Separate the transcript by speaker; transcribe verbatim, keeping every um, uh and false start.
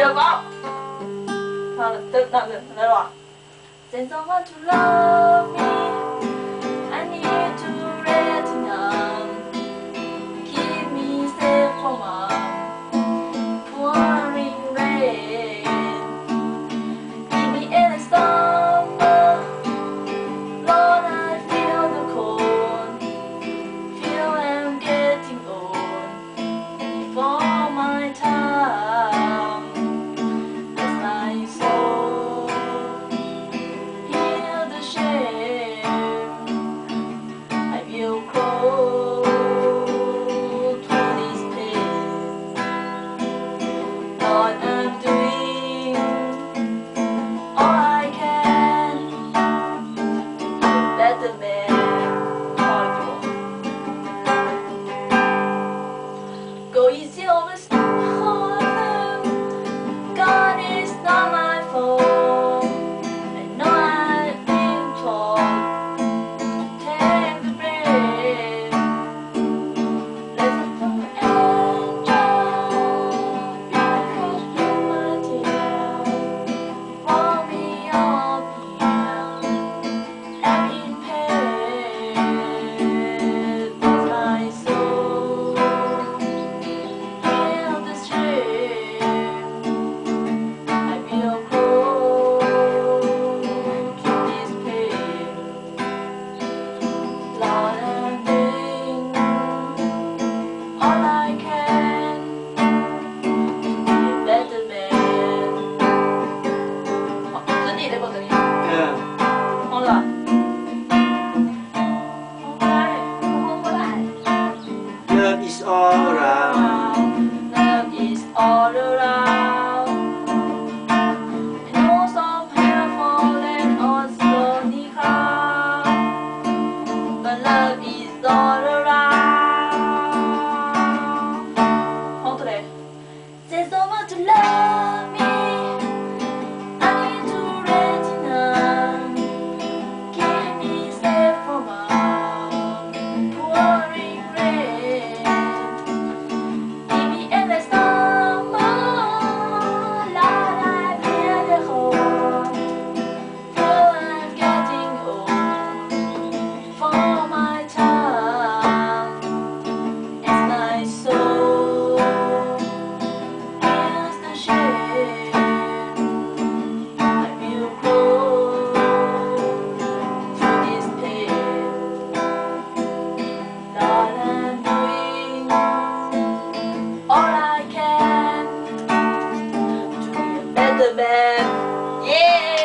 Speaker 1: được không? Thôi, từ từ từ từ rồi. Send someone to love me. I need to rest enough. Keep me safe from a pouring rain. Keep me in a storm. Lord, I feel the cold. Feel I'm getting old. For my time, that's my soul. Heal the shame. I feel cold to this pain. Lord, I'm doing all I can to be a better man for you. Go easy on the heart. God is not my fault. I know I've been told to take the blame. Listen to angel, be the crush of my tears. Warm me up here, I'm in pain. That's my soul. Heal the shame. I feel cold to this pain. Lord, I'm doing all I can to be a better man. 어, 무슨 일 되거든요?
Speaker 2: 예.
Speaker 1: 몰라.
Speaker 2: Love is all around.
Speaker 1: Love is all around. I know some have fallen on stony ground, but love is all around. 어 그래. Say someone to love me. I need to rest enough. Keep me safe from a pouring rain. Keep me in the summer. Lord, I feel the cold. Feel I'm getting old. For my time, it's my soul. Here's the shame. I feel cold to this pain. Lord, I'm doing all I can to be a better man. Yeah.